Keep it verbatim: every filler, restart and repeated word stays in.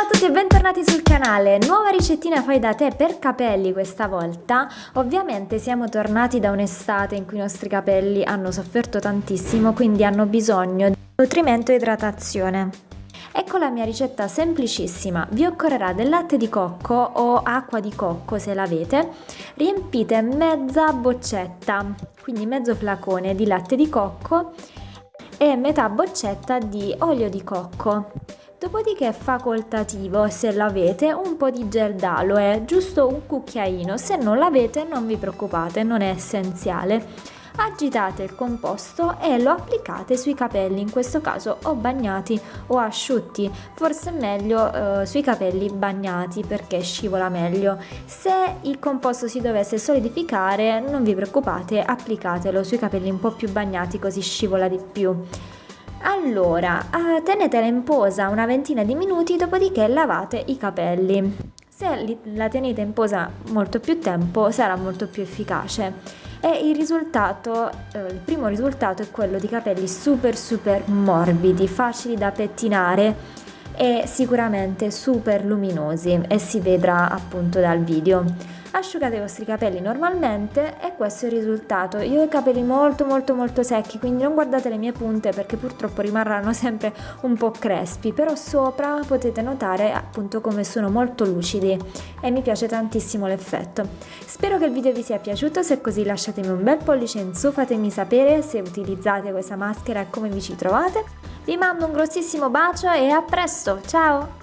Ciao a tutti e bentornati sul canale, nuova ricettina fai da te per capelli questa volta. Ovviamente siamo tornati da un'estate in cui i nostri capelli hanno sofferto tantissimo, quindi hanno bisogno di nutrimento e idratazione. Ecco la mia ricetta semplicissima, vi occorrerà del latte di cocco o acqua di cocco se l'avete, riempite mezza boccetta, quindi mezzo flacone di latte di cocco e metà boccetta di olio di cocco. Dopodiché è facoltativo, se l'avete, un po' di gel d'aloe, giusto un cucchiaino, se non l'avete non vi preoccupate, non è essenziale. Agitate il composto e lo applicate sui capelli, in questo caso o bagnati o asciutti, forse è meglio eh, sui capelli bagnati perché scivola meglio. Se il composto si dovesse solidificare non vi preoccupate, applicatelo sui capelli un po' più bagnati così scivola di più. Allora, eh, tenetela in posa una ventina di minuti, dopodiché lavate i capelli. Se li, la tenete in posa molto più tempo sarà molto più efficace. E il risultato, eh, il primo risultato è quello di capelli super super morbidi, facili da pettinare e sicuramente super luminosi, e si vedrà appunto dal video. Asciugate i vostri capelli normalmente e questo è il risultato. Io ho i capelli molto molto molto secchi, quindi non guardate le mie punte perché purtroppo rimarranno sempre un po' crespi, però sopra potete notare appunto come sono molto lucidi e mi piace tantissimo l'effetto. Spero che il video vi sia piaciuto, se è così lasciatemi un bel pollice in su, fatemi sapere se utilizzate questa maschera e come vi ci trovate. Vi mando un grossissimo bacio e a presto, ciao!